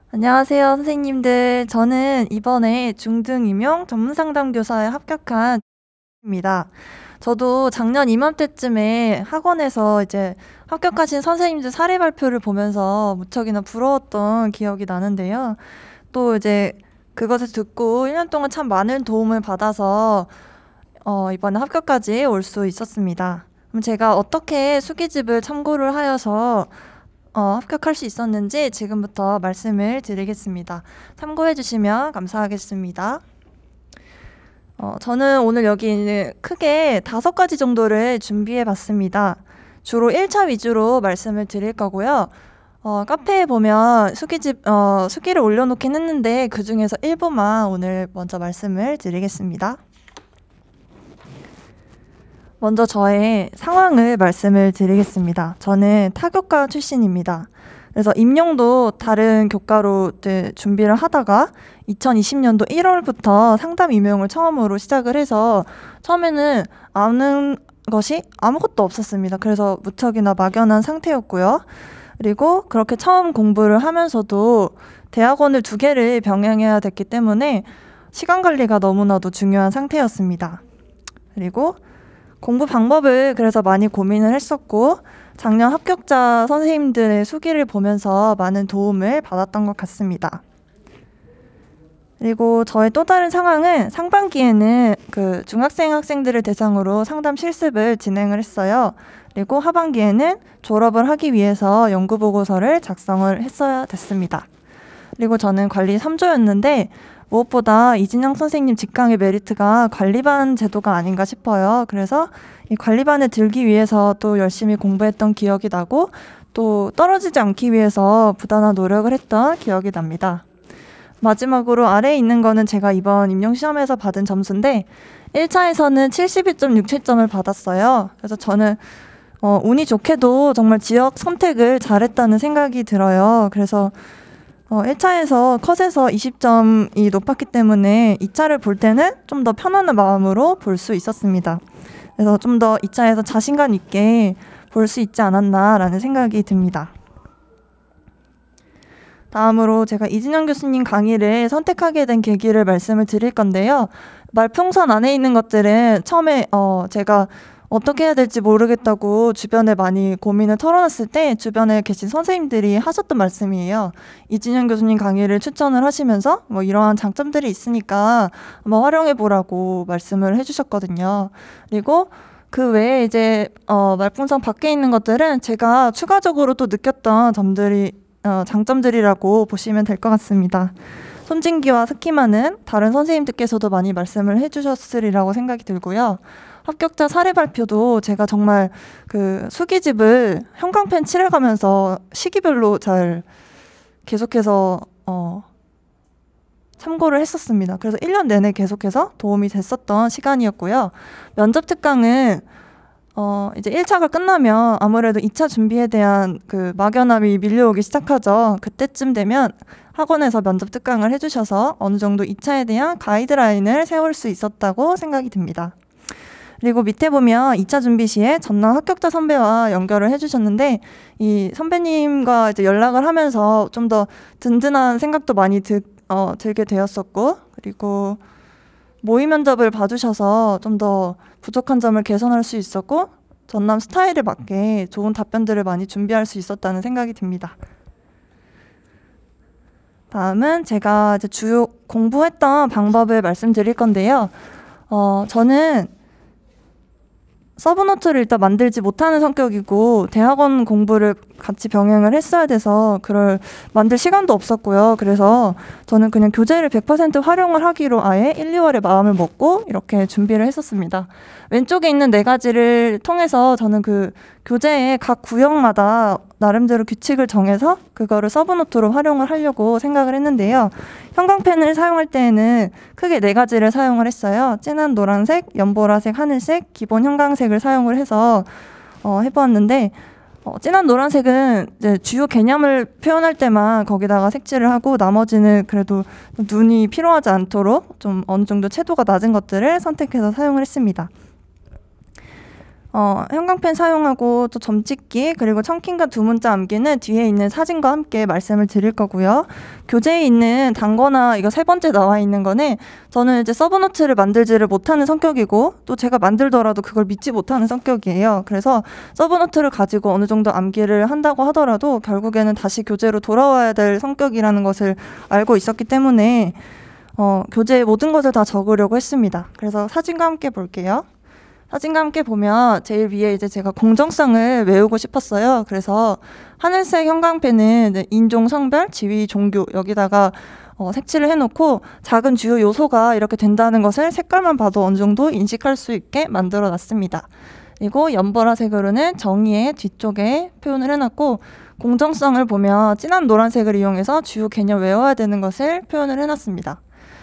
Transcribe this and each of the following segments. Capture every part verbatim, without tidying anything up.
안녕하세요, 선생님들. 저는 이번에 중등 임용 전문상담교사에 합격한 입니다. 저도 작년 이맘때쯤에 학원에서 이제 합격하신 선생님들 사례 발표를 보면서 무척이나 부러웠던 기억이 나는데요. 또 이제 그것을 듣고 일 년 동안 참 많은 도움을 받아서 어, 이번에 합격까지 올 수 있었습니다. 그럼 제가 어떻게 수기집을 참고를 하여서 어, 합격할 수 있었는지 지금부터 말씀을 드리겠습니다. 참고해 주시면 감사하겠습니다. 어, 저는 오늘 여기 크게 다섯 가지 정도를 준비해 봤습니다. 주로 일 차 위주로 말씀을 드릴 거고요. 어, 카페에 보면 수기집, 어, 수기를 올려놓긴 했는데 그 중에서 일부만 오늘 먼저 말씀을 드리겠습니다. 먼저 저의 상황을 말씀을 드리겠습니다. 저는 타교과 출신입니다. 그래서 임용도 다른 교과로 이제 준비를 하다가 이천이십 년도 일월부터 상담 임용을 처음으로 시작을 해서 처음에는 아는 것이 아무것도 없었습니다. 그래서 무척이나 막연한 상태였고요. 그리고 그렇게 처음 공부를 하면서도 대학원을 두 개를 병행해야 됐기 때문에 시간 관리가 너무나도 중요한 상태였습니다. 그리고 공부 방법을 그래서 많이 고민을 했었고 작년 합격자 선생님들의 수기를 보면서 많은 도움을 받았던 것 같습니다. 그리고 저의 또 다른 상황은 상반기에는 그 중학생 학생들을 대상으로 상담 실습을 진행을 했어요. 그리고 하반기에는 졸업을 하기 위해서 연구보고서를 작성을 했어야 됐습니다. 그리고 저는 관리 삼 조였는데 무엇보다 이진영 선생님 직강의 메리트가 관리반 제도가 아닌가 싶어요. 그래서 이 관리반에 들기 위해서 또 열심히 공부했던 기억이 나고 또 떨어지지 않기 위해서 부단한 노력을 했던 기억이 납니다. 마지막으로 아래에 있는 거는 제가 이번 임용시험에서 받은 점수인데 일 차에서는 칠십이 점 육칠 점을 받았어요. 그래서 저는 어, 운이 좋게도 정말 지역 선택을 잘했다는 생각이 들어요. 그래서 어, 일 차에서 컷에서 이십 점이 높았기 때문에 이 차를 볼 때는 좀 더 편안한 마음으로 볼 수 있었습니다. 그래서 좀 더 이 차에서 자신감 있게 볼 수 있지 않았나라는 생각이 듭니다. 다음으로 제가 이진영 교수님 강의를 선택하게 된 계기를 말씀을 드릴 건데요. 말풍선 안에 있는 것들은 처음에 어, 제가 어떻게 해야 될지 모르겠다고 주변에 많이 고민을 털어놨을 때 주변에 계신 선생님들이 하셨던 말씀이에요. 이진영 교수님 강의를 추천을 하시면서 뭐 이러한 장점들이 있으니까 한번 활용해보라고 말씀을 해주셨거든요. 그리고 그 외에 이제 어, 말풍선 밖에 있는 것들은 제가 추가적으로 또 느꼈던 점들이 어, 장점들이라고 보시면 될 것 같습니다. 손진기와 스키마는 다른 선생님들께서도 많이 말씀을 해주셨으리라고 생각이 들고요. 합격자 사례 발표도 제가 정말 그 수기집을 형광펜 칠해가면서 시기별로 잘 계속해서 어, 참고를 했었습니다. 그래서 일 년 내내 계속해서 도움이 됐었던 시간이었고요. 면접 특강은 어, 이제 일 차가 끝나면 아무래도 이 차 준비에 대한 그 막연함이 밀려오기 시작하죠. 그때쯤 되면 학원에서 면접 특강을 해주셔서 어느 정도 이 차에 대한 가이드라인을 세울 수 있었다고 생각이 듭니다. 그리고 밑에 보면 이 차 준비 시에 전남 합격자 선배와 연결을 해주셨는데 이 선배님과 이제 연락을 하면서 좀 더 든든한 생각도 많이 드, 어, 들게 되었었고 그리고 모의 면접을 봐주셔서 좀 더 부족한 점을 개선할 수 있었고 전남 스타일에 맞게 좋은 답변들을 많이 준비할 수 있었다는 생각이 듭니다. 다음은 제가 이제 주요 공부했던 방법을 말씀드릴 건데요. 어, 저는 서브노트를 일단 만들지 못하는 성격이고 대학원 공부를 같이 병행을 했어야 돼서 그걸 만들 시간도 없었고요. 그래서 저는 그냥 교재를 백 퍼센트 활용을 하기로 아예 일, 이월에 마음을 먹고 이렇게 준비를 했었습니다. 왼쪽에 있는 네 가지를 통해서 저는 그 교재의 각 구역마다 나름대로 규칙을 정해서 그거를 서브노트로 활용을 하려고 생각을 했는데요. 형광펜을 사용할 때에는 크게 네 가지를 사용을 했어요. 진한 노란색, 연보라색, 하늘색, 기본 형광색을 사용을 해서 어, 해보았는데 어, 진한 노란색은 이제 주요 개념을 표현할 때만 거기다가 색칠을 하고 나머지는 그래도 눈이 피로하지 않도록 좀 어느 정도 채도가 낮은 것들을 선택해서 사용을 했습니다. 어, 형광펜 사용하고 또 점찍기 그리고 청킹과 두 문자 암기는 뒤에 있는 사진과 함께 말씀을 드릴 거고요. 교재에 있는 단거나 이거 세 번째 나와 있는 거는 저는 이제 서브노트를 만들지를 못하는 성격이고 또 제가 만들더라도 그걸 믿지 못하는 성격이에요. 그래서 서브노트를 가지고 어느 정도 암기를 한다고 하더라도 결국에는 다시 교재로 돌아와야 될 성격이라는 것을 알고 있었기 때문에 어, 교재에 모든 것을 다 적으려고 했습니다. 그래서 사진과 함께 볼게요. 사진과 함께 보면 제일 위에 이제 제가 공정성을 외우고 싶었어요. 그래서 하늘색 형광펜은 인종, 성별, 지위, 종교 여기다가 어, 색칠을 해놓고 작은 주요 요소가 이렇게 된다는 것을 색깔만 봐도 어느 정도 인식할 수 있게 만들어 놨습니다. 그리고 연보라색으로는 정의의 뒤쪽에 표현을 해놨고 공정성을 보면 진한 노란색을 이용해서 주요 개념 외워야 되는 것을 표현을 해놨습니다.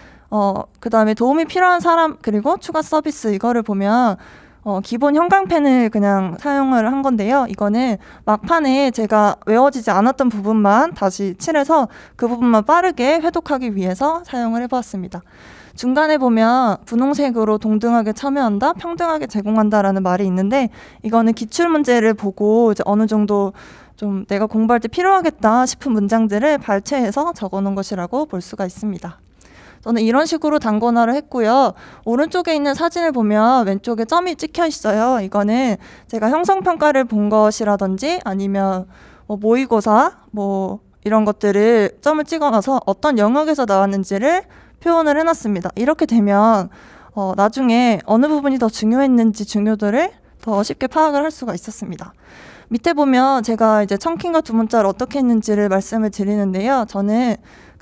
어, 그 다음에 도움이 필요한 사람 그리고 추가 서비스 이거를 보면 어, 기본 형광펜을 그냥 사용을 한 건데요. 이거는 막판에 제가 외워지지 않았던 부분만 다시 칠해서 그 부분만 빠르게 회독하기 위해서 사용을 해보았습니다. 중간에 보면 분홍색으로 동등하게 참여한다, 평등하게 제공한다라는 말이 있는데 이거는 기출문제를 보고 이제 어느 정도 좀 내가 공부할 때 필요하겠다 싶은 문장들을 발췌해서 적어놓은 것이라고 볼 수가 있습니다. 저는 이런 식으로 단권화를 했고요. 오른쪽에 있는 사진을 보면 왼쪽에 점이 찍혀 있어요. 이거는 제가 형성평가를 본 것이라든지 아니면 뭐 모의고사 뭐 이런 것들을 점을 찍어놔서 어떤 영역에서 나왔는지를 표현을 해놨습니다. 이렇게 되면 어, 나중에 어느 부분이 더 중요했는지 중요도를 더 쉽게 파악을 할 수가 있었습니다. 밑에 보면 제가 이제 청킹과 두 문자를 어떻게 했는지를 말씀을 드리는데요. 저는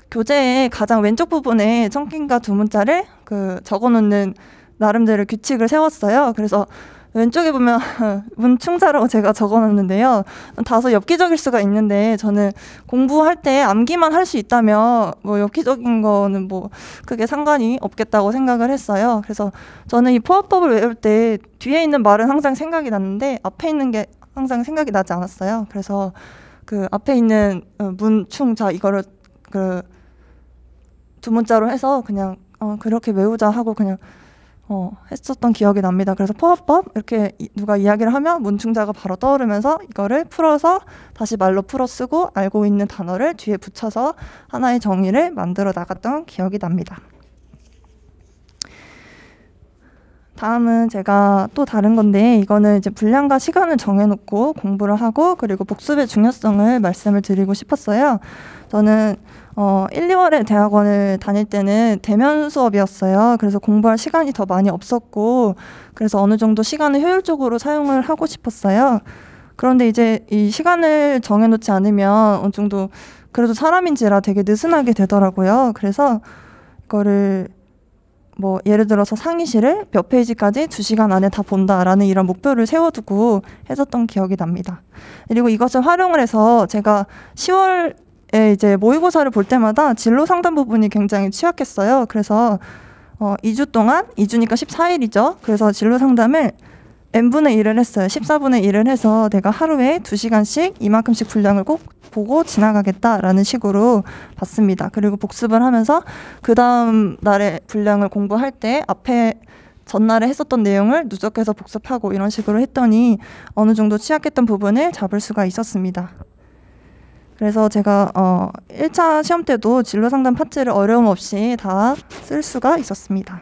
교재의 가장 왼쪽 부분에 청킹과 두 문자를 그 적어놓는 나름대로 규칙을 세웠어요. 그래서 왼쪽에 보면 문충자라고 제가 적어놨는데요. 다소 엽기적일 수가 있는데 저는 공부할 때 암기만 할 수 있다면 뭐 엽기적인 거는 뭐 크게 상관이 없겠다고 생각을 했어요. 그래서 저는 이 포화법을 외울 때 뒤에 있는 말은 항상 생각이 났는데 앞에 있는 게 항상 생각이 나지 않았어요. 그래서 그 앞에 있는 문충자 이거를 그 두 문자로 해서 그냥 어, 그렇게 외우자 하고 그냥 어, 했었던 기억이 납니다. 그래서 포화법 이렇게 이, 누가 이야기를 하면 문충자가 바로 떠오르면서 이거를 풀어서 다시 말로 풀어 쓰고 알고 있는 단어를 뒤에 붙여서 하나의 정의를 만들어 나갔던 기억이 납니다. 다음은 제가 또 다른 건데 이거는 이제 분량과 시간을 정해놓고 공부를 하고 그리고 복습의 중요성을 말씀을 드리고 싶었어요. 저는 어, 일, 이월에 대학원을 다닐 때는 대면 수업이었어요. 그래서 공부할 시간이 더 많이 없었고 그래서 어느 정도 시간을 효율적으로 사용을 하고 싶었어요. 그런데 이제 이 시간을 정해놓지 않으면 어느 정도 그래도 사람인지라 되게 느슨하게 되더라고요. 그래서 이거를 뭐 예를 들어서 상의시를 몇 페이지까지 두 시간 안에 다 본다라는 이런 목표를 세워두고 했었던 기억이 납니다. 그리고 이것을 활용을 해서 제가 시월에 이제 모의고사를 볼 때마다 진로 상담 부분이 굉장히 취약했어요. 그래서 어, 이 주 동안, 이 주니까 십사 일이죠. 그래서 진로 상담을 n분의 일을 했어요. 십사분의 일을 해서 내가 하루에 두 시간씩 이만큼씩 분량을 꼭 보고 지나가겠다라는 식으로 봤습니다. 그리고 복습을 하면서 그 다음 날에 분량을 공부할 때 앞에 전날에 했었던 내용을 누적해서 복습하고 이런 식으로 했더니 어느 정도 취약했던 부분을 잡을 수가 있었습니다. 그래서 제가 어, 일 차 시험 때도 진로상담 파트를 어려움 없이 다 쓸 수가 있었습니다.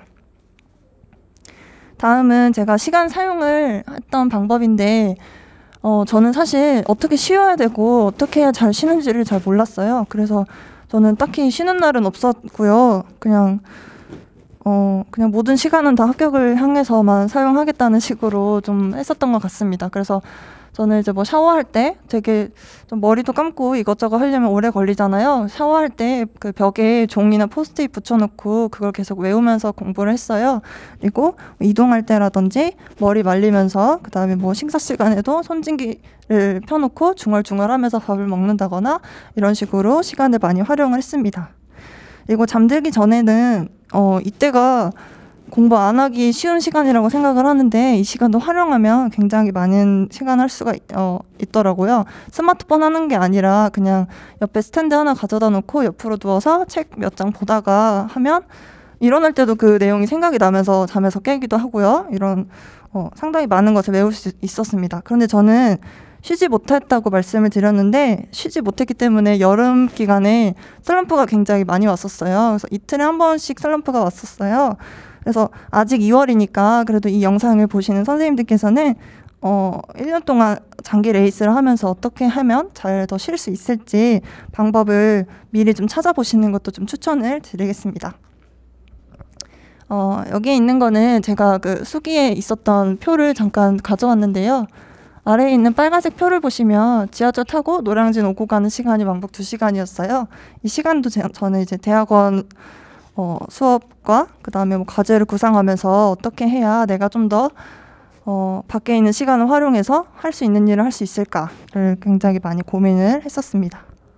다음은 제가 시간 사용을 했던 방법인데 어, 저는 사실 어떻게 쉬어야 되고 어떻게 해야 잘 쉬는지를 잘 몰랐어요. 그래서 저는 딱히 쉬는 날은 없었고요. 그냥 어, 그냥 모든 시간은 다 합격을 향해서만 사용하겠다는 식으로 좀 했었던 것 같습니다. 그래서 저는 이제 뭐 샤워할 때 되게 좀 머리도 감고 이것저것 하려면 오래 걸리잖아요. 샤워할 때 그 벽에 종이나 포스트잇 붙여놓고 그걸 계속 외우면서 공부를 했어요. 그리고 이동할 때라든지 머리 말리면서 그 다음에 뭐 식사 시간에도 손진기를 펴놓고 중얼중얼하면서 밥을 먹는다거나 이런 식으로 시간을 많이 활용을 했습니다. 그리고 잠들기 전에는 어, 이때가 공부 안 하기 쉬운 시간이라고 생각을 하는데 이 시간도 활용하면 굉장히 많은 시간 할 수가 어, 있더라고요. 스마트폰 하는 게 아니라 그냥 옆에 스탠드 하나 가져다 놓고 옆으로 누워서 책 몇 장 보다가 하면 일어날 때도 그 내용이 생각이 나면서 잠에서 깨기도 하고요. 이런 어, 상당히 많은 것을 외울 수 있었습니다. 그런데 저는 쉬지 못했다고 말씀을 드렸는데 쉬지 못했기 때문에 여름 기간에 슬럼프가 굉장히 많이 왔었어요. 그래서 이틀에 한 번씩 슬럼프가 왔었어요. 그래서 아직 이월이니까 그래도 이 영상을 보시는 선생님들께서는 어, 일 년 동안 장기 레이스를 하면서 어떻게 하면 잘 더 쉴 수 있을지 방법을 미리 좀 찾아보시는 것도 좀 추천을 드리겠습니다. 어, 여기에 있는 거는 제가 그 수기에 있었던 표를 잠깐 가져왔는데요. 아래에 있는 빨간색 표를 보시면 지하철 타고 노량진 오고 가는 시간이 왕복 두 시간이었어요. 이 시간도 제, 저는 이제 대학원 어, 수업과 그 다음에 뭐 과제를 구상하면서 어떻게 해야 내가 좀 더 어, 밖에 있는 시간을 활용해서 할 수 있는 일을 할 수 있을까를 굉장히 많이 고민을 했었습니다.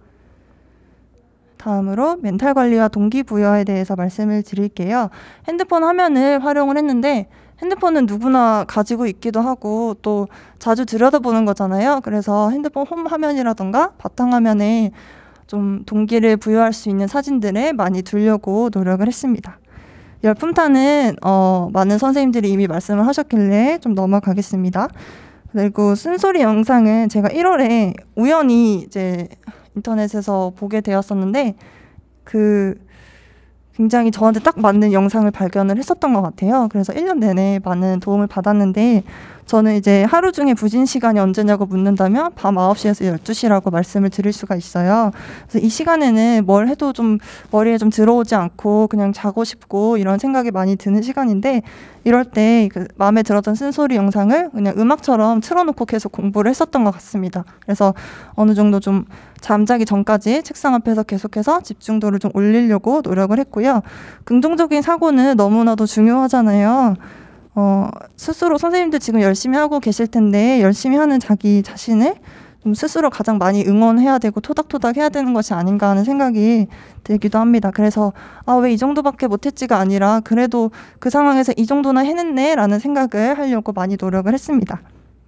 다음으로 멘탈 관리와 동기부여에 대해서 말씀을 드릴게요. 핸드폰 화면을 활용을 했는데 핸드폰은 누구나 가지고 있기도 하고 또 자주 들여다보는 거잖아요. 그래서 핸드폰 홈 화면이라던가 바탕화면에 좀 동기를 부여할 수 있는 사진들을 많이 두려고 노력을 했습니다. 열품탄은 어, 많은 선생님들이 이미 말씀을 하셨길래 좀 넘어가겠습니다. 그리고 쓴소리 영상은 제가 일월에 우연히 이제 인터넷에서 보게 되었었는데 그 굉장히 저한테 딱 맞는 영상을 발견을 했었던 것 같아요. 그래서 일 년 내내 많은 도움을 받았는데 저는 이제 하루 중에 부진 시간이 언제냐고 묻는다면 밤 아홉 시에서 열두 시라고 말씀을 드릴 수가 있어요. 그래서 이 시간에는 뭘 해도 좀 머리에 좀 들어오지 않고 그냥 자고 싶고 이런 생각이 많이 드는 시간인데 이럴 때 그 마음에 들었던 쓴소리 영상을 그냥 음악처럼 틀어놓고 계속 공부를 했었던 것 같습니다. 그래서 어느 정도 좀 잠자기 전까지 책상 앞에서 계속해서 집중도를 좀 올리려고 노력을 했고요. 긍정적인 사고는 너무나도 중요하잖아요. 어, 스스로 선생님들 지금 열심히 하고 계실 텐데 열심히 하는 자기 자신을 좀 스스로 가장 많이 응원해야 되고 토닥토닥 해야 되는 것이 아닌가 하는 생각이 들기도 합니다. 그래서 아, 왜 이 정도밖에 못했지가 아니라 그래도 그 상황에서 이 정도나 해냈네 라는 생각을 하려고 많이 노력을 했습니다.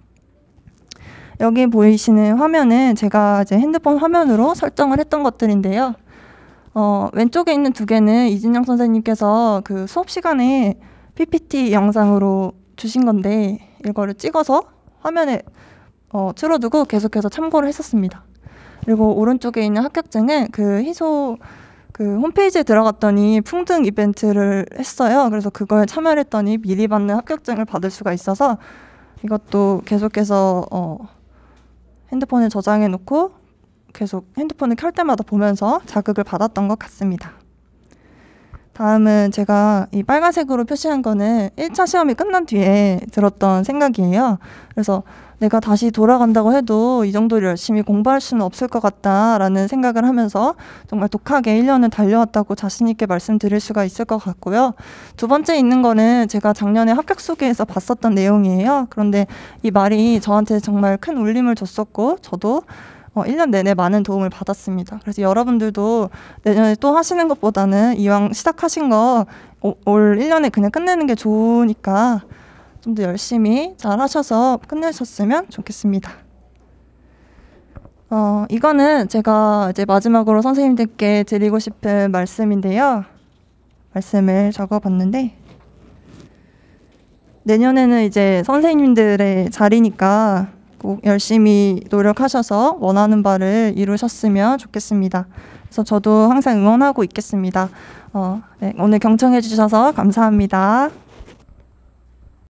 여기 보이시는 화면은 제가 이제 핸드폰 화면으로 설정을 했던 것들인데요. 어, 왼쪽에 있는 두 개는 이진영 선생님께서 그 수업 시간에 피피티 영상으로 주신 건데 이거를 찍어서 화면에 어, 틀어두고 계속해서 참고를 했었습니다. 그리고 오른쪽에 있는 합격증은 그 희소 그 홈페이지에 들어갔더니 풍등 이벤트를 했어요. 그래서 그거에 참여를 했더니 미리 받는 합격증을 받을 수가 있어서 이것도 계속해서 어, 핸드폰에 저장해 놓고 계속 핸드폰을 켤 때마다 보면서 자극을 받았던 것 같습니다. 다음은 제가 이 빨간색으로 표시한 거는 일 차 시험이 끝난 뒤에 들었던 생각이에요. 그래서 내가 다시 돌아간다고 해도 이 정도로 열심히 공부할 수는 없을 것 같다라는 생각을 하면서 정말 독하게 일 년을 달려왔다고 자신 있게 말씀드릴 수가 있을 것 같고요. 두 번째 있는 거는 제가 작년에 합격 소개에서 봤었던 내용이에요. 그런데 이 말이 저한테 정말 큰 울림을 줬었고 저도 어, 일 년 내내 많은 도움을 받았습니다. 그래서 여러분들도 내년에 또 하시는 것보다는 이왕 시작하신 거 올 일 년에 그냥 끝내는 게 좋으니까 좀 더 열심히 잘 하셔서 끝내셨으면 좋겠습니다. 어, 이거는 제가 이제 마지막으로 선생님들께 드리고 싶은 말씀인데요. 말씀을 적어봤는데 내년에는 이제 선생님들의 자리니까 꼭 열심히 노력하셔서 원하는 바를 이루셨으면 좋겠습니다. 그래서 저도 항상 응원하고 있겠습니다. 어, 네, 오늘 경청해 주셔서 감사합니다.